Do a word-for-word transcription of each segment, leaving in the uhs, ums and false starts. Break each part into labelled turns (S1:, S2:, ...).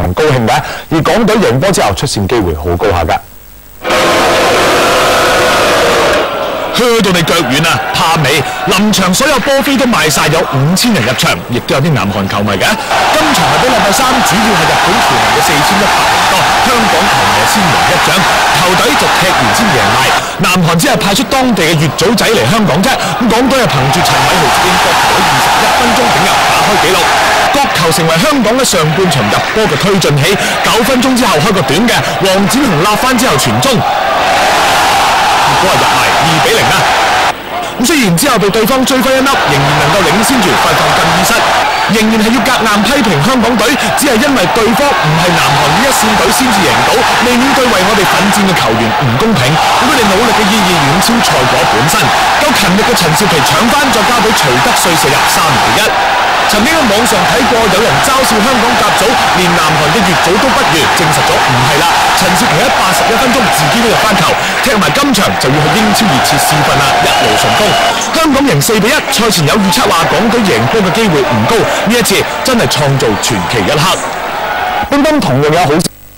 S1: 高興嘅，而港隊贏波之後出線機會好高下㗎。
S2: 去到你腳軟啊，怕未？臨場所有波飛都賣晒，有五千人入場，亦都有啲南韓球迷嘅。今場係比禮拜三主要係日本球迷嘅四千一百人多，香港球迷先贏一仗，球隊就踢完先贏埋。南韓只係派出當地嘅乙組仔嚟香港啫，咁港隊係憑住陳偉豪接應角球喺二十一分鐘頂入打開紀錄，角球成為香港嘅上半場入波嘅推進器。九分鐘之後開個短嘅，黃展鴻立翻之後傳中。結果係入埋二比零啦。咁雖然之後被對方追翻一粒，仍然能夠領先住快放更衣室，仍然係要夾硬批評香港隊，只係因為對方唔係南韓呢一線隊先至贏到，未免對為我哋奮戰嘅球員唔公平。咁佢哋努力嘅意義遠超賽果本身。夠勤力嘅陳少琪搶翻，再交俾徐德瑞射入三比一。曾經喺網上睇過有人嘲笑香港甲組連南韓嘅乙組都不如，證實咗唔係啦。陳少琪喺八十一分鐘自己都入翻球，踢埋今場就要去英超熱刺試訓啦，一路順風。香港贏四比一，賽前有預測話港隊贏波嘅機會唔高，呢一次真係創造傳奇一刻。乒乓同樣有好。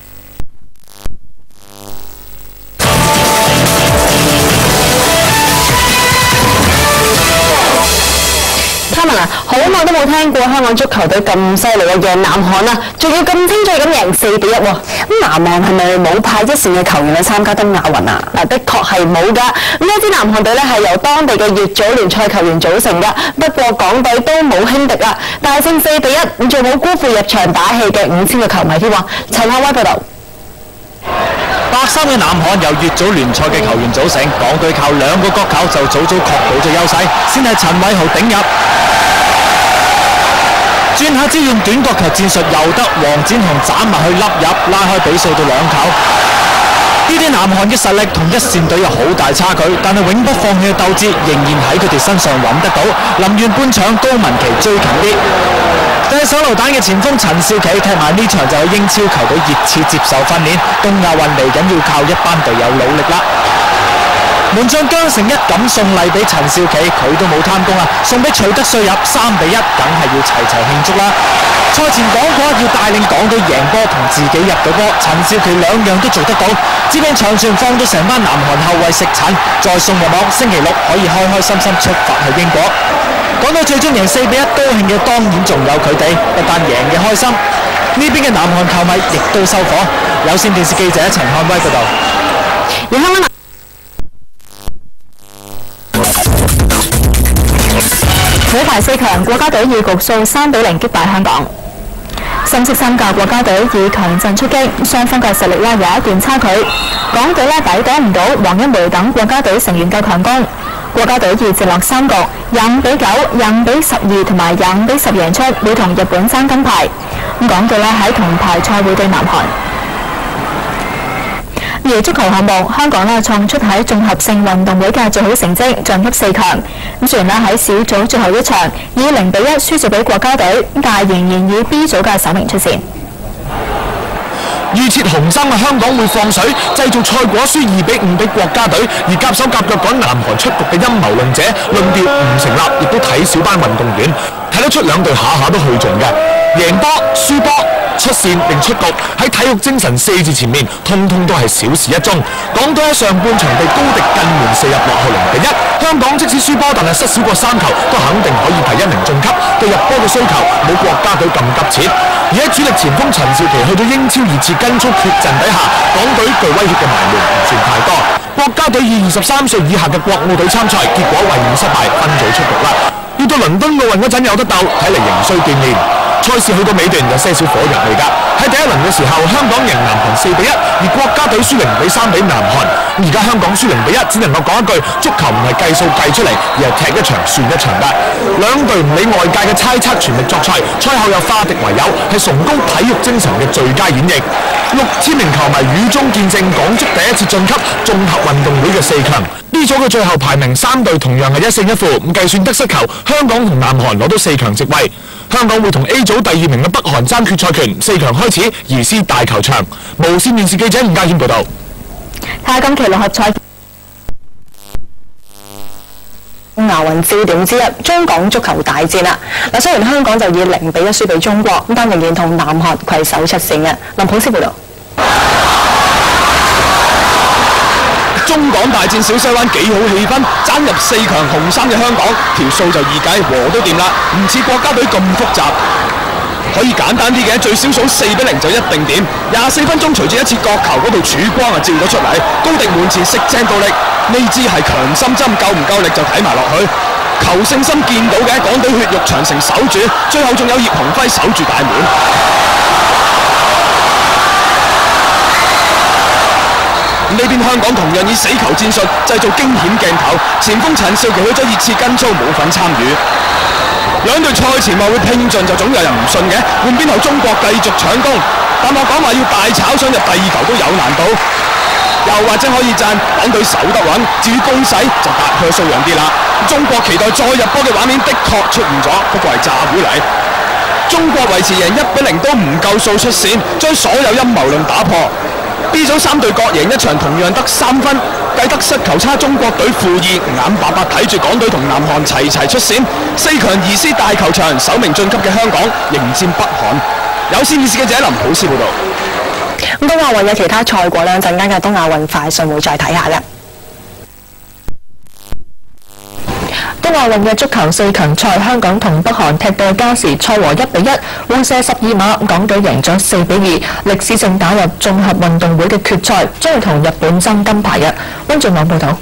S3: 好耐都冇聽過香港足球隊咁犀利嘅贏南韓啊，仲要咁清楚咁贏四比一喎。咁南韓係咪冇派一線嘅球員去參加東亞運啊？嗱，的確係冇㗎。咁呢支南韓隊咧係由當地嘅乙組聯賽球員組成㗎。不過港隊都冇輕敵啊，大勝四比一，咁仲冇辜負入場打氣嘅五千個球迷添喎。陳亞威報導。
S4: 白衫嘅南韓由乙組聯賽嘅球員組成，港隊靠兩個角球就早早確保咗優勢，先係陳偉豪頂入。轉下之用短角球戰術，又得黃展鴻斬埋去笠入，拉開比數到兩球。呢啲南韓嘅實力同一線隊有好大差距，但係永不放棄嘅鬥志仍然喺佢哋身上揾得到。臨完半場，高文琪追近啲，但係手榴彈嘅前鋒陳少琪踢埋呢場就喺英超球隊熱刺接受訓練，東亞運嚟緊要靠一班隊友努力啦。門將姜成一咁送禮俾陳少琪，佢都冇貪功啦，送俾徐德瑞入三比一，梗係要齊齊慶祝啦。賽前講過要帶領港隊贏波同自己入到波，陳少琪兩樣都做得到，只俾長傳放到成班南韓後衛食塵，再送入網，星期六可以開開心心出發去英國。講到最終贏四比一，高興嘅當然仲有佢哋，不但贏嘅開心，呢邊嘅南韓球迷亦都收火。有線電視記者陳漢威報道。
S3: 而香港女排四強，國家隊以局數三比零擊敗香港。深色衫嘅國家隊以強陣出擊，雙方嘅實力咧有一段差距。港隊咧抵擋唔到黃一梅等國家隊成員嘅強攻，國家隊以直落三局廿五比九、廿五比十二同埋廿五比十贏出，會同日本爭金牌。咁港隊咧喺銅牌賽會對南韓。而足球項目，香港咧創出喺綜合性運動會嘅最好成績，晉級四強。咁雖然咧喺小組最後一場以零比一輸咗俾國家隊，但係仍然以 B 組嘅首名出線。
S2: 預設紅衫嘅香港會放水，製造賽果輸二比五俾國家隊，而夾手夾腳趕南韓出局嘅陰謀論者論調唔成立，亦都睇小班運動員，睇得出兩隊下下都去盡嘅，贏波輸波。出線並出局，喺體育精神四字前面，通通都係小事一宗。港隊喺上半場被高迪近門射入落後零比一，香港即使輸波，但係失少過三球，都肯定可以第一名晉級。對入波嘅需求冇國家隊咁急切，而喺主力前鋒陳少琪去到英超熱刺跟速缺陣底下，港隊具威脅嘅埋門唔算太多。國家隊以二十三歲以下嘅國奧隊參賽，結果衛冕失敗，分組出局啦。要到倫敦奧運嗰陣有得鬥，睇嚟仍需鍛鍊。賽事去到尾段有些少火藥味㗎。喺第一輪嘅時候，香港贏南韓四比一，而國家隊輸零比三俾南韓。而家香港輸零比一，只能夠講一句：足球唔係計數計出嚟，而係踢一場算一場㗎。兩隊唔理外界嘅猜測，全力作賽。賽後又化敵為友，係崇高體育精神嘅最佳演繹。六千名球迷雨中見證港足第一次晉級綜合運動會嘅四強。B 組嘅最後排名三隊同樣係一勝一負，咁計算得失球，香港同南韓攞到四強席位。香港會同 A 組第二名嘅北韓爭決賽權，四強開始移師大球場。無線電視記者吳家謙報道。
S3: 睇下今期六合彩。 東亞運焦點之一中港足球大戰啦。嗱，雖然香港就以零比一輸俾中國，咁但仍然同南韓攜手出線嘅。林普斯報導。
S2: 中港大戰小西灣幾好氣氛，爭入四強紅衫嘅香港條數就易計，和都掂啦，唔似國家隊咁複雜。可以簡單啲嘅，最少數四比零就一定掂。廿四分鐘隨住一次角球嗰度曙光啊照咗出嚟，高迪門前食正到力，呢支係強心針，夠唔夠力就睇埋落去。求勝心見到嘅，港隊血肉長城守住，最後仲有葉鴻輝守住大門。呢邊香港同樣以死球戰術製造驚險鏡頭，前鋒陳少琪去咗熱刺跟操冇份參與。兩隊賽前話會拼盡，就總有人唔信嘅。換邊後中國繼續搶攻，但我講話要大炒想入第二球都有難度。又或者可以讚港隊守得穩，至於攻勢就搭佢數樣啲啦。中國期待再入波嘅畫面的確出現咗，不過係詐糊嚟。中國維持贏一比零都唔夠數出線，將所有陰謀論打破。B 組三隊各贏一場，同樣得三分，計得失球差，中國隊負二，眼白白睇住港隊同南韓齊齊出線，四強移師大球場，首名晉級嘅香港迎戰北韓。有線電視記者林普斯報導。
S3: 咁東亞運嘅其他賽果呢，陣間嘅東亞運快訊會再睇下嘅。東亞運嘅足球四強賽，香港同北韓踢到加時賽和一比一，互射十二碼，港隊贏咗四比二，歷史性打入綜合運動會嘅決賽，將會同日本爭金牌嘅。溫俊朗報導。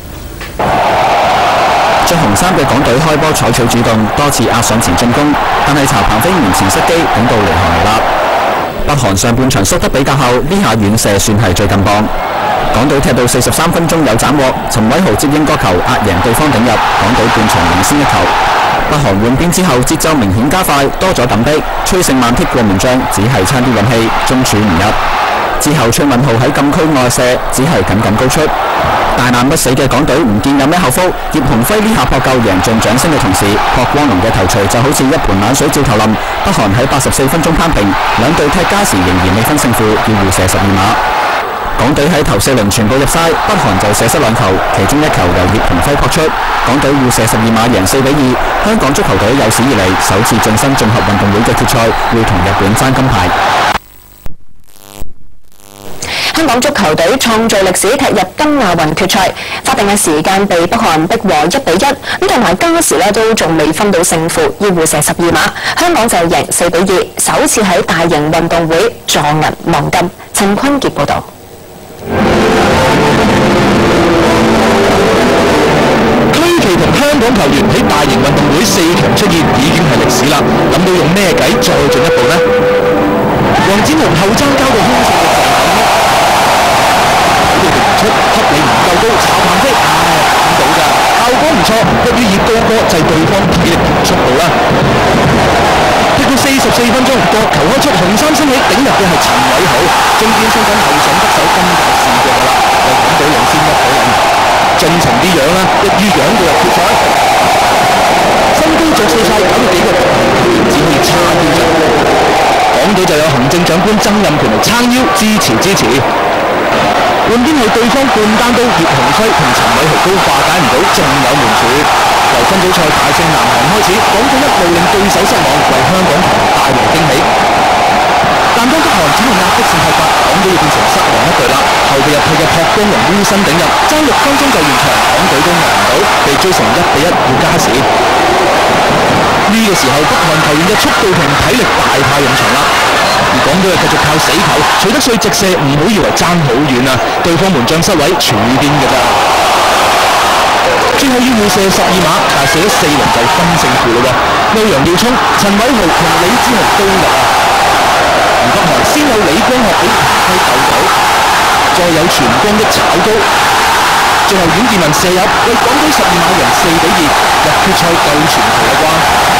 S5: 着紅衫嘅港隊開波採取主動，多次壓上前進攻，但係曹鵬飛門前失機，頂到離行離立。北韓上半場縮得比較後，呢下遠射算係最近磅。港隊踢到四十三分鐘有斬獲，陳偉豪接應角球壓贏對方頂入，港隊半場領先一球。北韓換邊之後節奏明顯加快，多咗揼逼，崔勝萬踢過門將，只係差啲運氣，中柱唔入。之後崔敏浩喺禁區外射，只係僅僅高出。大難不死嘅港隊唔見有咩後福，葉鴻輝呢下撲救贏盡掌聲嘅同時，朴光龍嘅頭槌就好似一盆冷水照頭淋。北韓喺八十四分鐘攀平，兩隊踢加時仍然未分勝負，要互射十二碼。港隊喺頭四輪全部入晒，北韓就射失兩球，其中一球由葉鴻輝撲出。港隊互射十二碼贏四比二，香港足球隊有史以嚟首次晉身綜合運動會嘅決賽，會同日本爭金牌。
S3: 香港足球隊創造歷史踢入東亞運決賽，法定嘅時間被北韓逼和一比一，咁同埋加時咧都仲未分到勝負，要互射十二碼，香港就贏四比二，首次喺大型運動會坐銀望金。陳坤傑報導。
S2: 區旗同香港球員喺大型運動會四強出現已經係歷史啦，諗到用咩計再進一步呢？黃展鴻後爭交到空射嘅出吸力唔夠高，炒棒飛，唉，諗到㗎，效果唔錯，不於以高歌制對方體力同速度啦。踢到四十四分鐘，角球開出，紅衫升起，頂入嘅係陳偉豪，中堅身份後上得手今屆試過㗎啦，為港隊領先一比零。盡情啲樣啦，一於樣到入決賽。身高着數晒，搞到幾個球員只可以叉腰啫。港隊就有行政長官曾蔭權嚟撐腰支持支持。換邊後對方半單刀葉鴻輝同陳偉豪都化解唔到，仲有門柱。由分組賽大勝南韓開始，港隊一路令對手失望，為香港球迷帶來驚喜。但當北韓展現壓迫性踢法，港隊要變成失望一隊啦。後備入替嘅朴光龍烏身頂入，爭六分鐘就完場，港隊都捱唔到，被追成一比一要加時。呢個時候，北韓球員嘅速度同體力大派用場啦。而港隊係繼續靠死球，取得歲直射，唔好以為爭好遠啊！對方門將失位，全邊㗎咋。最後要互射十二碼，但係射咗四輪就分勝負嘞喎。歐陽耀聰、陳偉豪同李子豪都入啊！而北韓先有李光學俾平推救到，再有全光一炒高，最後阮健文射入，為港隊十二碼贏四比二，入決賽夠全球嘅關。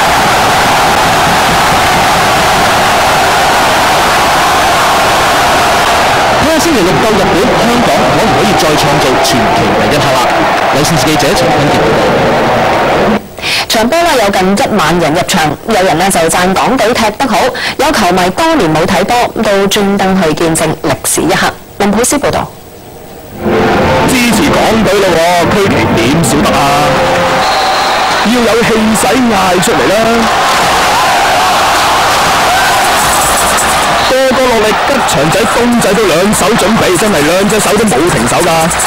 S2: 星期六到日本、香港，可唔可以再創造傳奇第一刻啦？有線記者陳坤傑報導。
S3: 場波咧有近一萬人入場，有人咧就讚港隊踢得好，有球迷多年冇睇波，都專登去見證歷史一刻。林普斯報導。
S2: 支持港隊咯喎，區旗點少得啊！
S1: 要有氣勢嗌出嚟啦。個個落力，吉祥仔、公仔都兩手準備，真係兩隻手都冇停手㗎。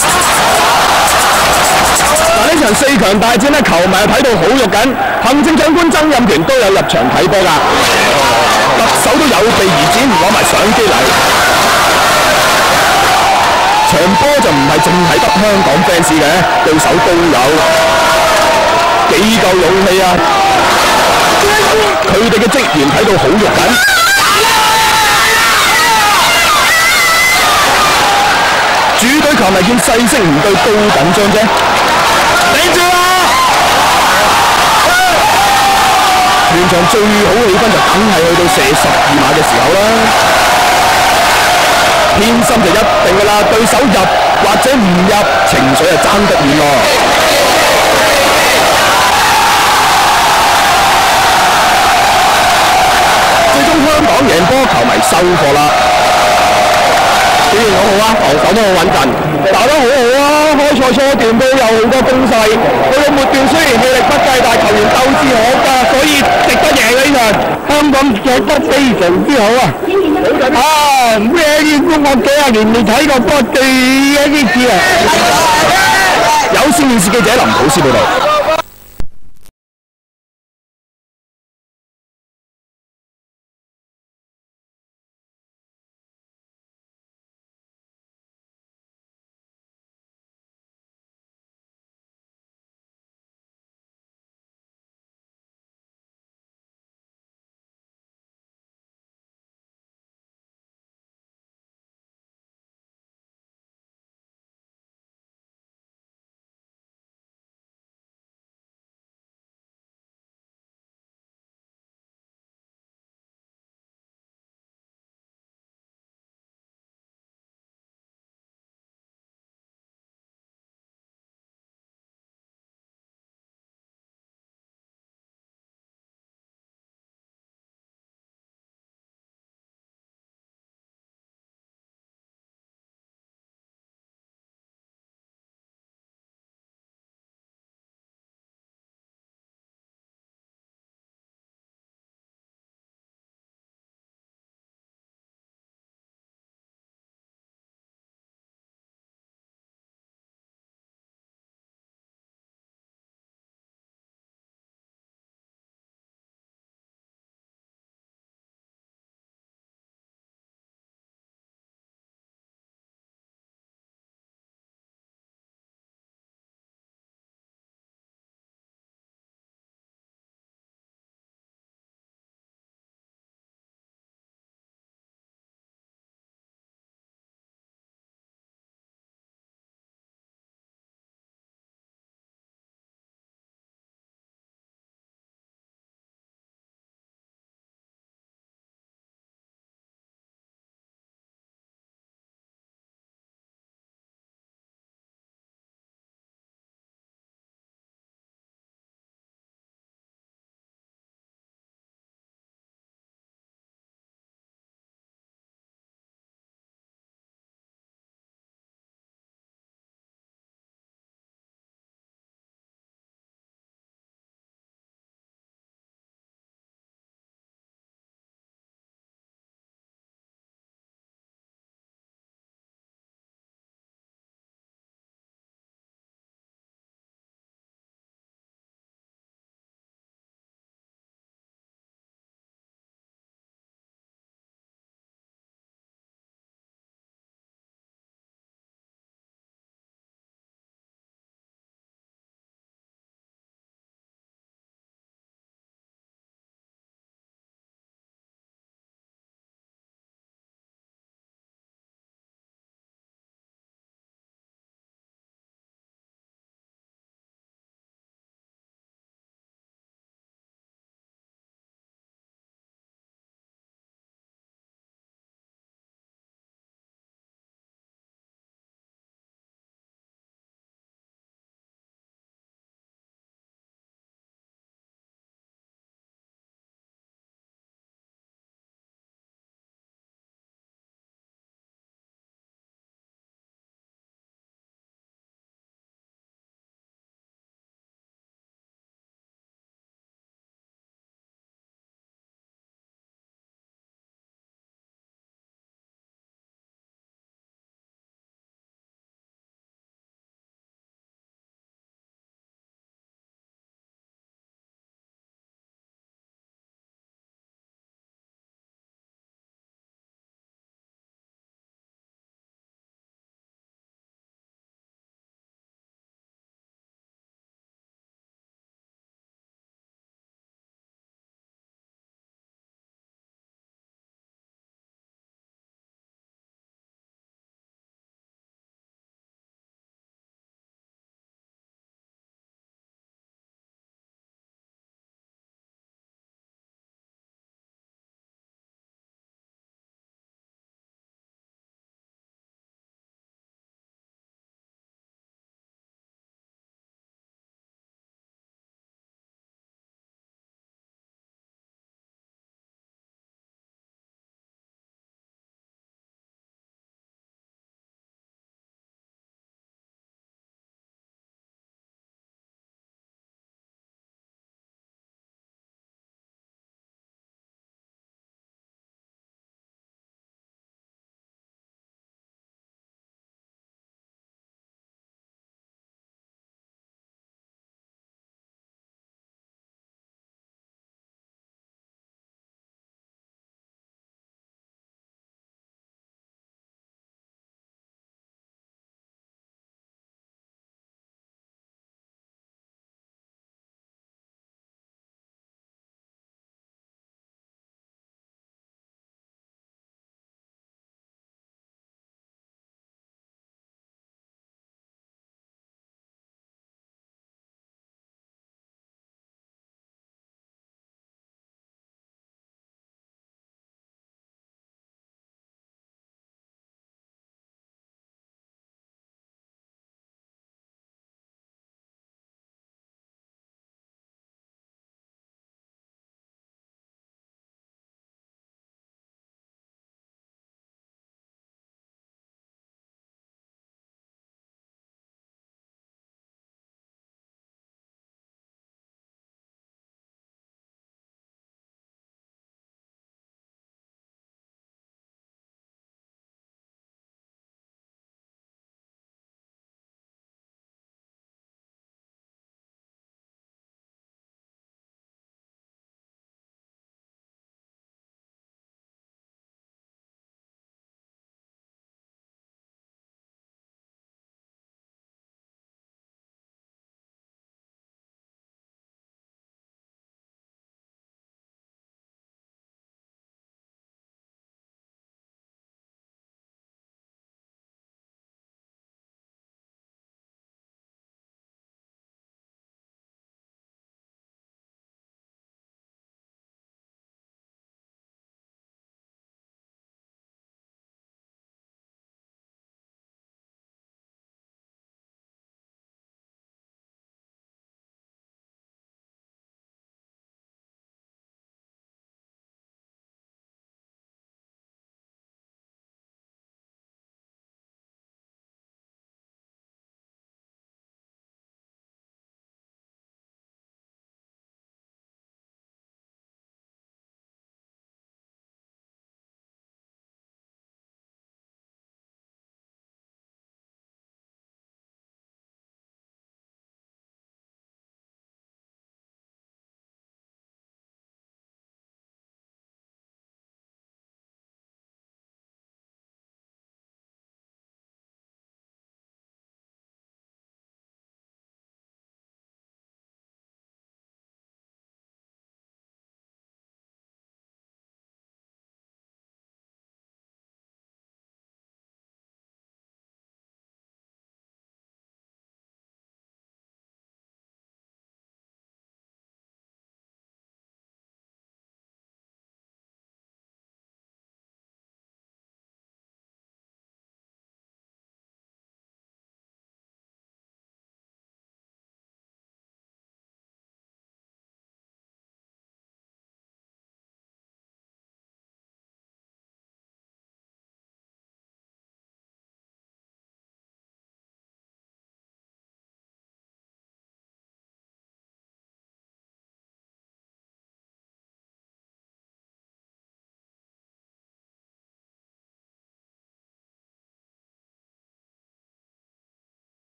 S1: 嗱，呢場四強大戰咧，球迷睇到好肉緊，行政長官曾蔭權都有入場睇波㗎，特首都有備而戰，攞埋相機嚟。場波就唔係淨係得香港 fans 嘅，對手都有，幾夠勇氣啊！佢哋嘅職員睇到好肉緊。主隊球迷見勢色唔對，都緊張啫。頂住啦！全場最好氣氛就梗係去到射十二碼嘅時候啦。偏心就一定㗎啦，對手入或者唔入，情緒係爭得遠咯。最終香港贏波，球迷收貨啦。表現好好啊，防守都好穩陣，打得好好啊！開賽初段都有好多攻勢，去到末段雖然氣力不濟，但係球員鬥志可嘉，所以值得贏呢場。香港踢得非常之好啊！啊，咩啲我幾廿年未睇過波對一啲次啊！有線電視記者林普斯報道。